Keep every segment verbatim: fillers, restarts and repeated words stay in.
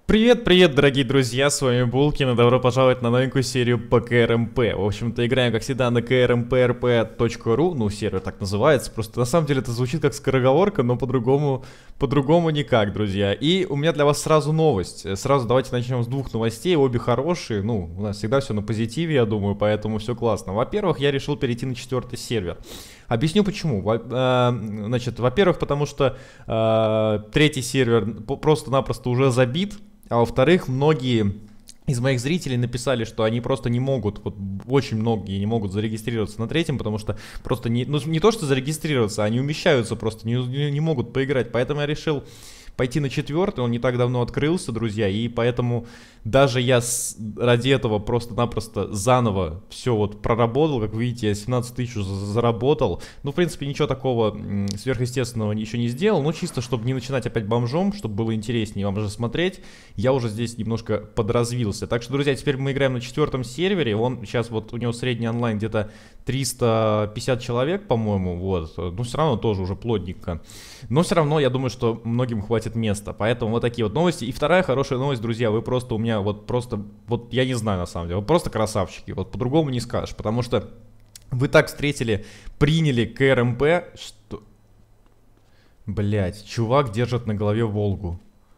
Привет, привет, дорогие друзья, с вами Булкин, и добро пожаловать на новенькую серию по КРМП. В общем-то, играем, как всегда, на крмпрп точка ру, ну, сервер так называется, просто на самом деле это звучит как скороговорка, но по-другому, по-другому никак, друзья. И у меня для вас сразу новость, сразу давайте начнем с двух новостей, обе хорошие, ну, у нас всегда все на позитиве, я думаю, поэтому все классно. Во-первых, я решил перейти на четвертый сервер. Объясню почему. Во, э, значит, во-первых, потому что э, третий сервер просто-напросто уже забит. А во-вторых, многие из моих зрителей написали, что они просто не могут, вот очень многие не могут зарегистрироваться на третьем, потому что просто не, ну, не то что зарегистрироваться, они умещаются просто, не, не, не могут поиграть. Поэтому я решил пойти на четвертый, он не так давно открылся, друзья, и поэтому даже я с, ради этого просто-напросто заново все вот проработал, как видите, я семнадцать тысяч заработал. Ну, в принципе, ничего такого сверхъестественного еще не сделал, но чисто, чтобы не начинать опять бомжом, чтобы было интереснее вам же смотреть, я уже здесь немножко подразвился. Так что, друзья, теперь мы играем на четвертом сервере, он сейчас вот, у него средний онлайн где-то триста пятьдесят человек, по-моему, вот, ну, все равно тоже уже плотненько. Но все равно, я думаю, что многим хватит места, поэтому вот такие вот новости. И вторая хорошая новость, друзья, вы просто у меня вот просто, вот я не знаю на самом деле, вы просто красавчики, вот по-другому не скажешь, потому что вы так встретили, приняли КРМП, что... Блять, чувак держит на голове Волгу.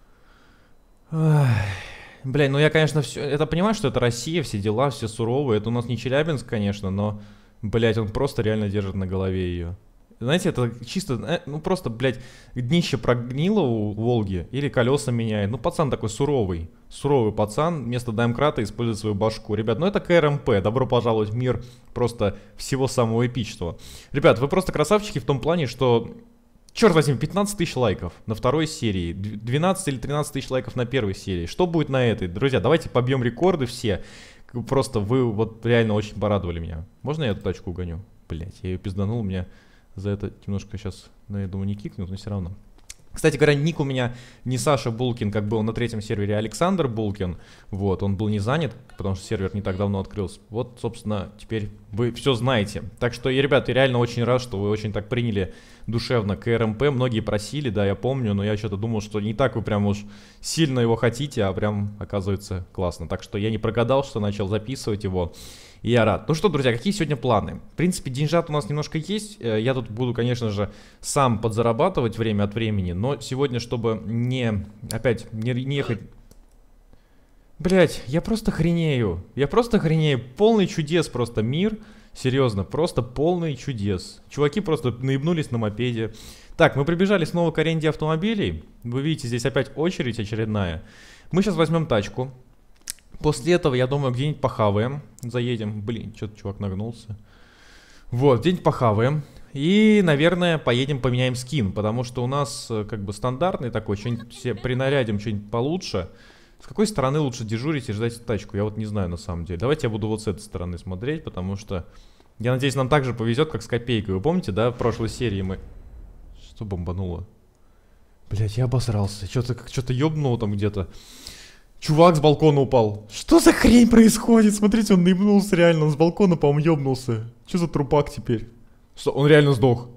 Блять, ну я, конечно, все, это понимаю, что это Россия, все дела, все суровые, это у нас не Челябинск, конечно, но, блять, он просто реально держит на голове ее. Знаете, это чисто, ну просто, блядь, днище прогнило у Волги или колеса меняет. Ну, пацан такой суровый, суровый пацан, вместо домкрата использует свою башку. Ребят, ну это КРМП, добро пожаловать в мир просто всего самого эпичного. Ребят, вы просто красавчики в том плане, что, черт возьми, пятнадцать тысяч лайков на второй серии, двенадцать или тринадцать тысяч лайков на первой серии. Что будет на этой? Друзья, давайте побьем рекорды все. Просто вы вот реально очень порадовали меня. Можно я эту тачку угоню? Блять, я ее пизданул, у меня... За это немножко сейчас, ну, я думаю, не кикнут, но все равно. Кстати говоря, ник у меня не Саша Булкин, как был на третьем сервере, а Александр Булкин. Вот, он был не занят, потому что сервер не так давно открылся. Вот, собственно, теперь вы все знаете. Так что, и, ребят, я реально очень рад, что вы очень так приняли душевно КРМП. Многие просили, да, я помню, но я что-то думал, что не так вы прям уж сильно его хотите, а прям оказывается классно. Так что я не прогадал, что начал записывать его. И я рад. Ну что, друзья, какие сегодня планы? В принципе, деньжат у нас немножко есть. Я тут буду, конечно же, сам подзарабатывать время от времени. Но сегодня, чтобы не, опять, не, не ехать... Блять, я просто хренею. Я просто хренею. Полный чудес просто мир. Серьезно, просто полный чудес. Чуваки просто наебнулись на мопеде. Так, мы прибежали снова к аренде автомобилей. Вы видите, здесь опять очередь очередная. Мы сейчас возьмем тачку. После этого, я думаю, где-нибудь похаваем. Заедем. Блин, что-то чувак нагнулся. Вот, где-нибудь похаваем. И, наверное, поедем поменяем скин. Потому что у нас как бы стандартный такой. Что-нибудь все принарядим, что-нибудь получше. С какой стороны лучше дежурить и ждать тачку? Я вот не знаю на самом деле. Давайте я буду вот с этой стороны смотреть. Потому что, я надеюсь, нам так же повезет, как с копейкой. Вы помните, да, в прошлой серии мы... Что бомбануло? Блять, я обосрался. Что-то что-то ёбнуло там где-то. Чувак с балкона упал. Что за хрень происходит? Смотрите, он наебнулся реально. Он с балкона, по-моему, ёбнулся. Что за трупак теперь? Что, он реально сдох.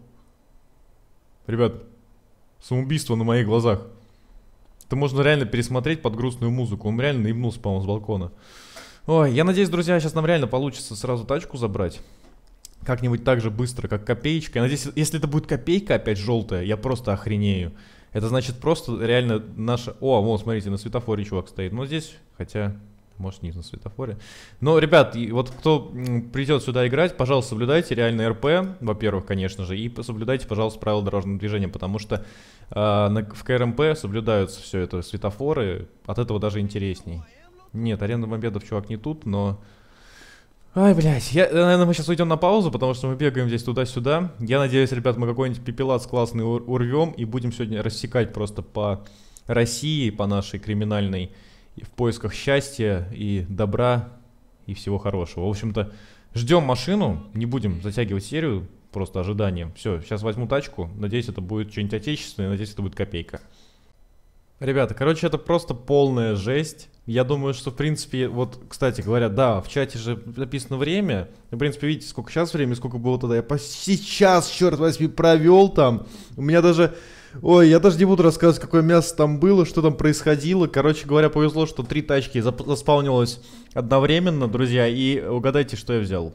Ребят, самоубийство на моих глазах. Это можно реально пересмотреть под грустную музыку. Он реально наебнулся, по-моему, с балкона. Ой, я надеюсь, друзья, сейчас нам реально получится сразу тачку забрать. Как-нибудь так же быстро, как копеечка. Я надеюсь, если это будет копейка опять желтая, я просто охренею. Это значит просто реально наша... О, вот, смотрите, на светофоре чувак стоит. Ну, здесь, хотя, может, не на светофоре. Но, ребят, и вот кто придет сюда играть, пожалуйста, соблюдайте реально РП, во-первых, конечно же, и соблюдайте, пожалуйста, правила дорожного движения, потому что э, на, в КРМП соблюдаются все это светофоры, от этого даже интересней. Нет, аренда мопедов, чувак, не тут, но... Ай, блядь, я, наверное, мы сейчас уйдем на паузу, потому что мы бегаем здесь туда-сюда. Я надеюсь, ребят, мы какой-нибудь пепелац классный ур урвем и будем сегодня рассекать просто по России, по нашей криминальной, в поисках счастья и добра и всего хорошего. В общем-то, ждем машину, не будем затягивать серию, просто ожиданием. Все, сейчас возьму тачку, надеюсь, это будет что-нибудь отечественное, надеюсь, это будет копейка. Ребята, короче, это просто полная жесть. Я думаю, что, в принципе, вот, кстати говоря, да, в чате же написано время. В принципе, видите, сколько сейчас времени, сколько было тогда. Я почти час, черт возьми, провел там. У меня даже Ой, я даже не буду рассказывать, какое мясо там было, что там происходило. Короче говоря, повезло, что три тачки зап заспаунилось одновременно, друзья. И угадайте, что я взял.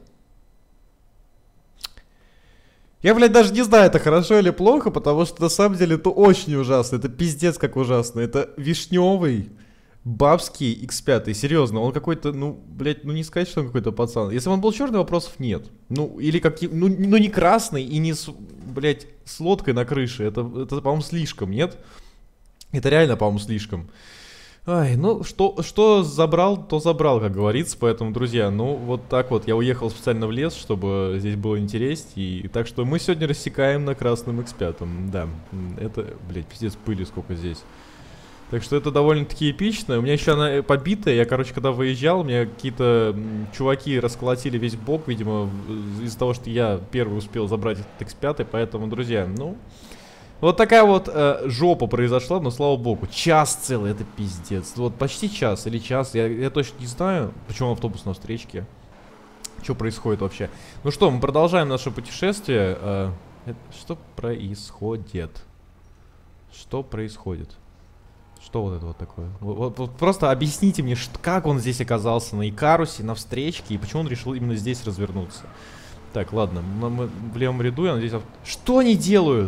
Я, блядь, даже не знаю, это хорошо или плохо, потому что на самом деле это очень ужасно. Это пиздец как ужасно. Это вишневый бабский икс пять. Серьезно, он какой-то, ну, блядь, ну не сказать, что он какой-то пацан. Если бы он был черный, вопросов нет. Ну, или как, ну, ну не красный и не, с, блядь, с лодкой на крыше. Это, это по-моему, слишком, нет? Это реально, по-моему, слишком. Ай, ну, что, что забрал, то забрал, как говорится. Поэтому, друзья, ну, вот так вот. Я уехал специально в лес, чтобы здесь было интереснее. И так что мы сегодня рассекаем на красном икс пять. Да, это, блядь, пиздец, пыли сколько здесь. Так что это довольно-таки эпично. У меня еще она побитая. Я, короче, когда выезжал, у меня какие-то чуваки расколотили весь бок, видимо, из-за того, что я первый успел забрать этот икс пять. Поэтому, друзья, ну... Вот такая вот э, жопа произошла, но слава богу. Час целый, это пиздец. Вот почти час или час, я, я точно не знаю. Почему автобус на встречке? Что происходит вообще? Ну что, мы продолжаем наше путешествие. Э, это, что происходит? Что происходит? Что вот это вот такое? Вот, вот, вот просто объясните мне, что, как он здесь оказался на Икарусе, на встречке, и почему он решил именно здесь развернуться. Так, ладно, мы, мы в левом ряду, я надеюсь... Ав... Что они делают?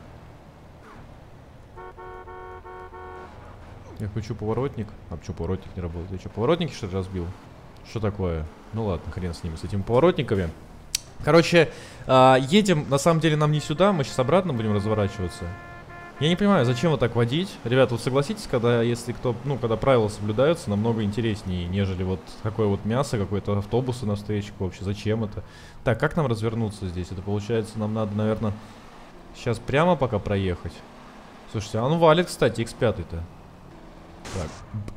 Я хочу поворотник. А почему поворотник не работает? Я что, поворотники что ли разбил? Что такое? Ну ладно, хрен с ними, с этими поворотниками. Короче, э, едем, на самом деле нам не сюда, мы сейчас обратно будем разворачиваться. Я не понимаю, зачем вот так водить? Ребята, вот согласитесь, когда, если кто, ну, когда правила соблюдаются, намного интереснее, нежели вот такое вот мясо, какой-то автобус на встречку вообще. Зачем это? Так, как нам развернуться здесь? Это получается, нам надо, наверное, сейчас прямо пока проехать. Слушайте, а он валит, кстати, икс пять-то. Так.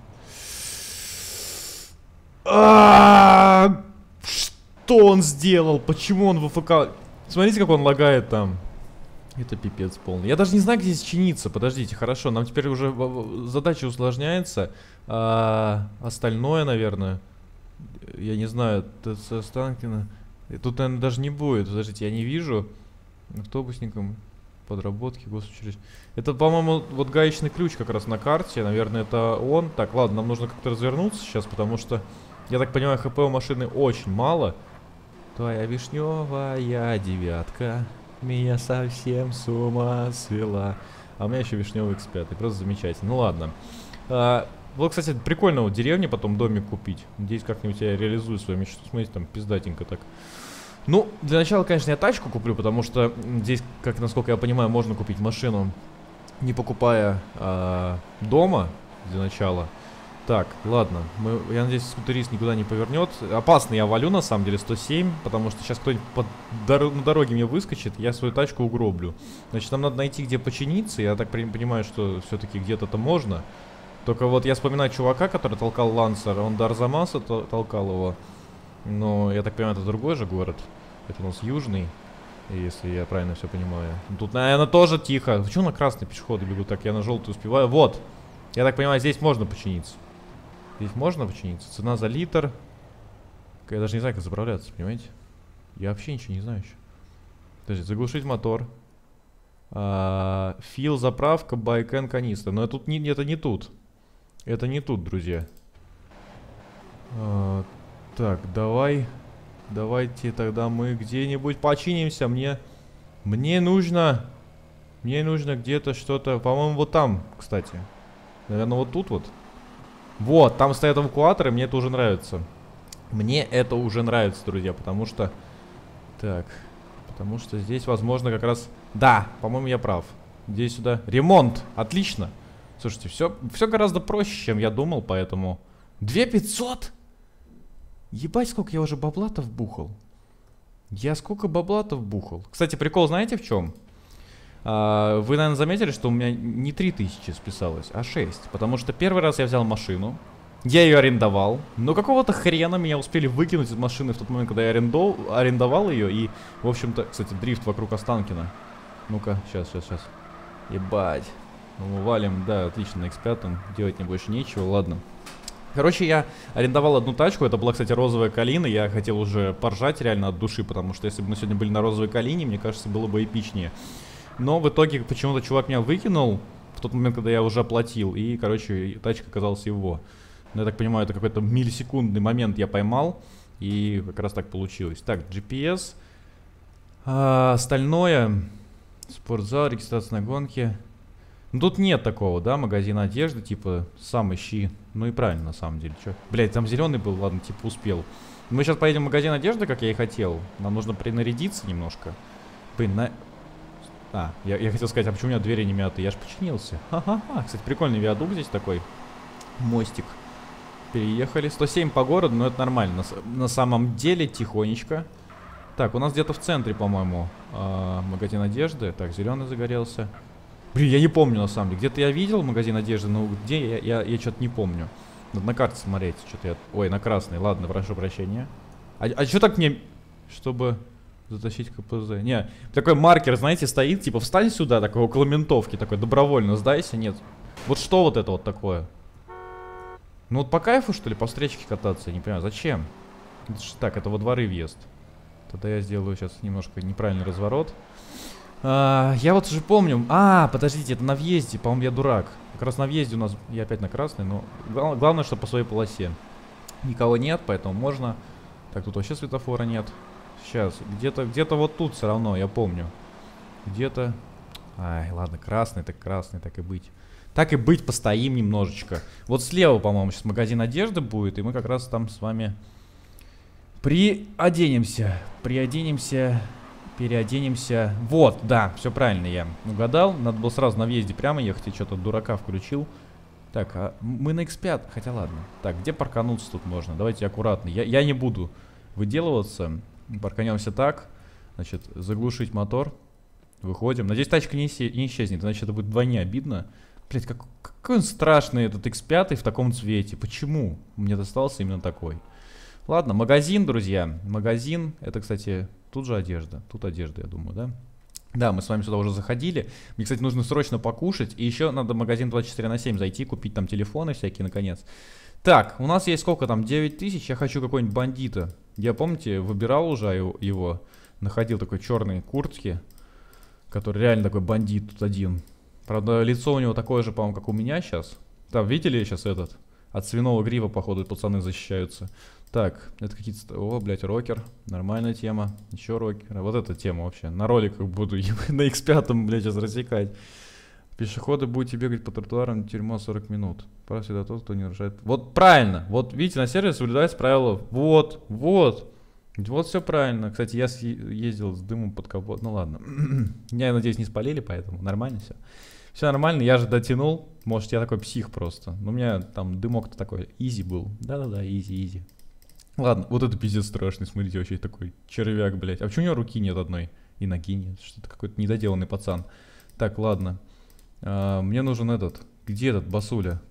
А-а-а! Что он сделал? Почему он в АФК? Смотрите, как он лагает там. Это пипец полный. Я даже не знаю, где здесь чиниться. Подождите, хорошо. Нам теперь уже задача усложняется. А, остальное, наверное. Я не знаю. Останкино. Тут, наверное, даже не будет. Подождите, я не вижу. Автобусникам. Подработки, госучреждения. Это, по-моему, вот гаечный ключ как раз на карте. Наверное, это он. Так, ладно, нам нужно как-то развернуться сейчас, потому что, я так понимаю, хп у машины очень мало. Твоя вишневая девятка меня совсем с ума свела. А у меня еще вишневый икс пять. Просто замечательно. Ну ладно. А, вот, кстати, прикольно вот в деревне потом домик купить. Надеюсь, как-нибудь я реализую свою мечту. Смотрите, там пиздатенько так. Ну, для начала, конечно, я тачку куплю, потому что здесь, как насколько я понимаю, можно купить машину, не покупая а, дома для начала. Так, ладно, мы, я надеюсь, скутерист никуда не повернет. Опасно я валю, на самом деле, сто семь, потому что сейчас кто-нибудь по дор на дороге мне выскочит, я свою тачку угроблю. Значит, нам надо найти, где починиться. Я так понимаю, что все-таки где-то-то можно. Только вот я вспоминаю чувака, который толкал Лансер, он до Арзамаса толкал его. Но я так понимаю, это другой же город. Это у нас южный, если я правильно все понимаю. Тут, наверное, тоже тихо. Почему на красный пешеходы бегут? Так, я на желтый успеваю. Вот. Я так понимаю, здесь можно починиться. Здесь можно починиться. Цена за литр. Я даже не знаю, как заправляться, понимаете? Я вообще ничего не знаю еще. Подожди, заглушить мотор. А, фил, заправка, байкен, канистра. Но тут не, это не тут. Это не тут, друзья. А, так, давай... Давайте тогда мы где-нибудь починимся. Мне... Мне нужно... Мне нужно где-то что-то... По-моему, вот там, кстати. Наверное, вот тут вот. Вот, там стоят эвакуаторы. Мне это уже нравится. Мне это уже нравится, друзья. Потому что... Так. Потому что здесь, возможно, как раз... Да, по-моему, я прав. Здесь сюда... Ремонт! Отлично! Слушайте, все, все гораздо проще, чем я думал, поэтому... две тысячи пятьсот? Ебать, сколько я уже бабла-то вбухал. Я сколько бабла-то вбухал. Кстати, прикол знаете в чем? А, вы, наверное, заметили, что у меня не три тысячи списалось, а шесть. Потому что первый раз я взял машину. Я ее арендовал. Но какого-то хрена меня успели выкинуть из машины в тот момент, когда я арендов... арендовал ее. И, в общем-то, кстати, дрифт вокруг Останкина. Ну-ка, сейчас, сейчас, сейчас. Ебать. Ну, валим, да, отлично, на икс пять. Делать мне больше нечего, ладно. Короче, я арендовал одну тачку, это была, кстати, розовая калина, я хотел уже поржать реально от души, потому что если бы мы сегодня были на розовой калине, мне кажется, было бы эпичнее. Но в итоге почему-то чувак меня выкинул в тот момент, когда я уже оплатил. И, короче, тачка оказалась его. Но я так понимаю, это какой-то миллисекундный момент я поймал. И как раз так получилось. Так, джи пи эс. А, остальное. Спортзал, регистрация на гонке. Ну тут нет такого, да, магазина одежды, типа, сам ищи. Ну и правильно, на самом деле. Чё? Блять, там зеленый был, ладно, типа успел. Мы сейчас поедем в магазин одежды, как я и хотел. Нам нужно принарядиться немножко. Блин, на... А, я, я хотел сказать, а почему у меня двери не мятые? Я ж починился. Ха-ха-ха. Кстати, прикольный виадук здесь такой. Мостик. Переехали. сто семь по городу, но это нормально. На, на самом деле, тихонечко. Так, у нас где-то в центре, по-моему, э, магазин одежды. Так, зеленый загорелся. Блин, я не помню на самом деле. Где-то я видел магазин одежды, но где я, я, я что-то не помню. Надо на карте смотреть. Что-то я... Ой, на красный. Ладно, прошу прощения. А, а что так мне... Чтобы затащить ка пэ зэ? Не, такой маркер, знаете, стоит. Типа, встань сюда, такой около ментовки. Такой, добровольно сдайся. Нет. Вот что вот это вот такое? Ну вот по кайфу, что ли, по встречке кататься? Я не понимаю, зачем? Так, это во дворы въезд. Тогда я сделаю сейчас немножко неправильный разворот. А, я вот уже помню. А, подождите, это на въезде. По-моему, я дурак. Как раз на въезде у нас... Я опять на красный, но... Глав... Главное, что по своей полосе. Никого нет, поэтому можно... Так, тут вообще светофора нет. Сейчас. Где-то где-то вот тут все равно, я помню. Где-то... Ай, ладно, красный, так красный, так и быть. Так и быть, постоим немножечко. Вот слева, по-моему, сейчас магазин одежды будет, и мы как раз там с вами приоденемся. Приоденемся, переоденемся. Вот, да, все правильно я угадал. Надо было сразу на въезде прямо ехать, и что-то дурака включил. Так, а мы на икс пять, хотя ладно. Так, где паркануться тут можно? Давайте аккуратно. Я, я не буду выделываться. Парканемся так. Значит, заглушить мотор. Выходим. Надеюсь, тачка не, не исчезнет, иначе это будет вдвойне обидно. Блять, как, какой он страшный, этот икс пять в таком цвете. Почему мне достался именно такой? Ладно, магазин, друзья. Магазин. Это, кстати, тут же одежда. Тут одежда, я думаю, да? Да, мы с вами сюда уже заходили. Мне, кстати, нужно срочно покушать. И еще надо в магазин двадцать четыре на семь зайти, купить там телефоны всякие, наконец. Так, у нас есть сколько там? девять тысяч. Я хочу какого-нибудь бандита. Я, помните, выбирал уже его. Находил такой черной куртки, который реально такой бандит тут один. Правда, лицо у него такое же, по-моему, как у меня сейчас. Там, видели сейчас этот? От свиного грива, походу, пацаны защищаются. Так, это какие-то... О, блядь, рокер. Нормальная тема. Еще рокер. Вот эта тема вообще. На роликах буду на икс пять, блядь, сейчас рассекать. Пешеходы будете бегать по тротуарам, тюрьма сорок минут. Прав всегда тот, кто не нарушает. Вот правильно. Вот, видите, на сервисе соблюдается правило. Вот, вот. Вот все правильно. Кстати, я ездил с дымом под капот. Ну ладно. Меня, я надеюсь, не спалили, поэтому нормально все. Все нормально, я же дотянул. Может, я такой псих просто. Но у меня там дымок-то такой изи был. Да-да-да, изи-изи. Ладно, вот это пиздец страшный. Смотрите, вообще такой червяк, блядь. А почему у него руки нет одной? И ноги нет. Что-то какой-то недоделанный пацан. Так, ладно. А, мне нужен этот. Где этот басуля?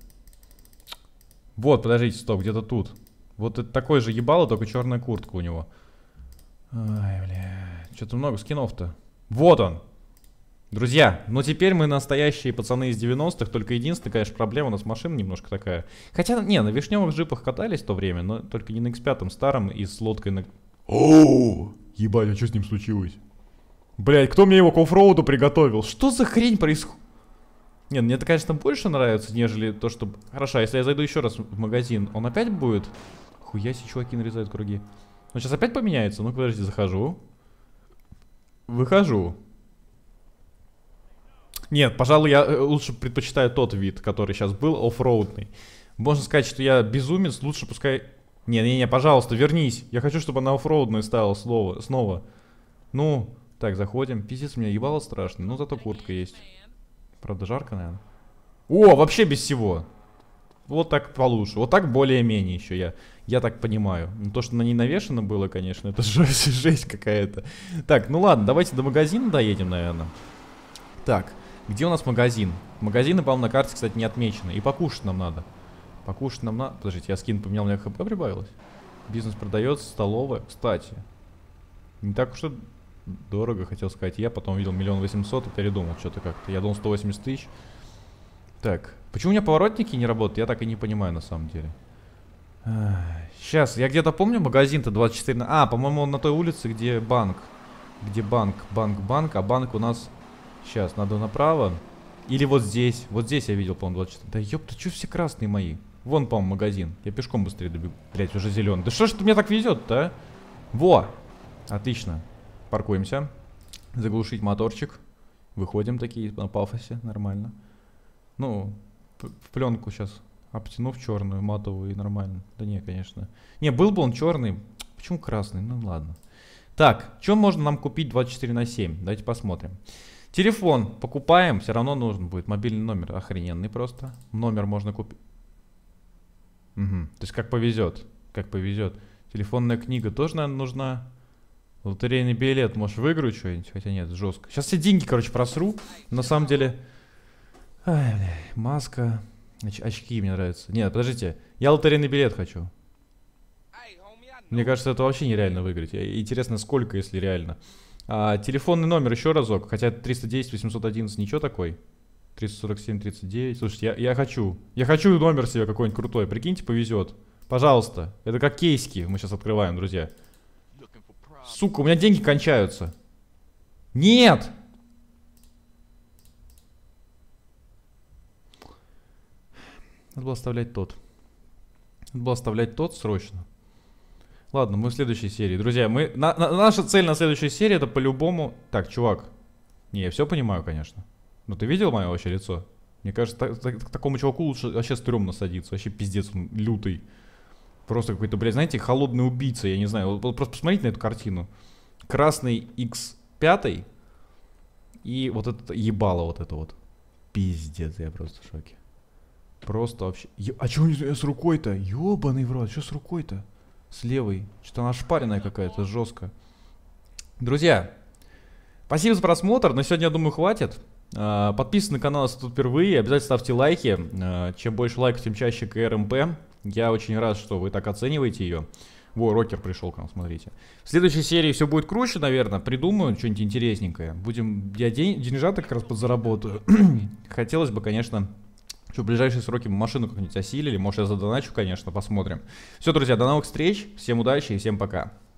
Вот, подождите, стоп, где-то тут. Вот это такой же ебало, только черная куртка у него. Ай, бля. Что-то много скинов-то. Вот он. Друзья, ну теперь мы настоящие пацаны из девяностых. Только единственная, конечно, проблема, у нас машина немножко такая. Хотя, не, на вишневых джипах катались в то время, но только не на икс пять старом и с лодкой на... Оу! Ебать, а что с ним случилось? Блять, кто мне его к оффроуду приготовил? Что за хрень происходит? Не, мне это, конечно, больше нравится, нежели то, что... Хорошо, если я зайду еще раз в магазин, он опять будет? Хуя себе, чуваки нарезают круги. Он сейчас опять поменяется? Ну, подожди, захожу. Выхожу. Нет, пожалуй, я лучше предпочитаю тот вид, который сейчас был, оффроудный. Можно сказать, что я безумец, лучше пускай... Не-не-не, пожалуйста, вернись. Я хочу, чтобы она оффроудной стала снова. снова. Ну, так, заходим. Пиздец, у меня ебало страшно, но зато куртка есть. Правда, жарко, наверное. О, вообще без всего. Вот так получше. Вот так более-менее еще я. Я так понимаю. Ну, то, что на ней навешено было, конечно, это жесть, жесть какая-то. Так, ну ладно, давайте до магазина доедем, наверное. Так, где у нас магазин? Магазины, по-моему, на карте, кстати, не отмечены. И покушать нам надо. Покушать нам надо. Подождите, я скин поменял, у меня хп прибавилось. Бизнес продается, столовая. Кстати, не так уж и дорого, хотел сказать. Я потом видел миллион восемьсот и передумал что-то как-то. Я думал сто восемьдесят тысяч. Так, почему у меня поворотники не работают, я так и не понимаю на самом деле. Сейчас, я где-то помню магазин-то двадцать четыре на... А, по-моему, он на той улице, где банк. Где банк, банк, банк, а банк у нас... Сейчас, надо направо. Или вот здесь. Вот здесь я видел, по-моему, двадцать четыре. Да ёпта, чё все красные мои? Вон, по-моему, магазин. Я пешком быстрее добегу. Блять, уже зеленый. Да что ж ты мне так везет-то, а? Во! Отлично. Паркуемся. Заглушить моторчик. Выходим такие на пафосе. Нормально. Ну, в пленку сейчас обтянув черную, матовую и нормально. Да не, конечно. Не, был бы он черный. Почему красный? Ну ладно. Так, что можно нам купить двадцать четыре на семь? Давайте посмотрим. Телефон покупаем, все равно нужен будет. Мобильный номер охрененный просто. Номер можно купить. Угу. То есть как повезет. Как повезет. Телефонная книга тоже, наверное, нужна. Лотерейный билет. Может, выиграю что-нибудь? Хотя нет, жестко. Сейчас все деньги, короче, просру. На самом деле... Ай, бля, маска. Оч очки мне нравятся. Нет, подождите. Я лотерейный билет хочу. Мне кажется, это вообще нереально выиграть. Интересно, сколько, если реально. А, телефонный номер еще разок. Хотя триста десять восемьсот одиннадцать ничего такой. триста сорок семь тридцать девять. Слушайте, я, я хочу. Я хочу номер себе какой-нибудь крутой. Прикиньте, повезет. Пожалуйста. Это как кейски мы сейчас открываем, друзья. Сука, у меня деньги кончаются. Нет! Надо было оставлять тот. Надо было оставлять тот срочно. Ладно, мы в следующей серии. Друзья, мы... На, на, наша цель на следующей серии это по-любому... Так, чувак. Не, я все понимаю, конечно. Но ты видел мое вообще лицо? Мне кажется, так, так, к такому чуваку лучше вообще стрёмно садиться. Вообще пиздец, он лютый. Просто какой-то, блядь, знаете, холодный убийца, я не знаю. Вот, вот просто посмотрите на эту картину. Красный икс пять. И вот это ебало вот это вот. Пиздец, я просто в шоке. Просто вообще... Е... А чё с рукой-то? Ёбаный в рот, что с рукой-то? С левой. Что-то она шпаренная какая-то, жестко. Друзья, спасибо за просмотр. На сегодня, я думаю, хватит. Подписывайтесь на канал, если тут впервые. Обязательно ставьте лайки. Чем больше лайков, тем чаще КРМП. Я очень рад, что вы так оцениваете ее. Во, рокер пришел к нам, смотрите. В следующей серии все будет круче, наверное. Придумаю что-нибудь интересненькое. Будем... Я день... деньжата как раз подзаработаю. Хотелось бы, конечно... Что в ближайшие сроки машину как-нибудь осилили. Может, я задоначу, конечно, посмотрим. Все, друзья, до новых встреч. Всем удачи и всем пока.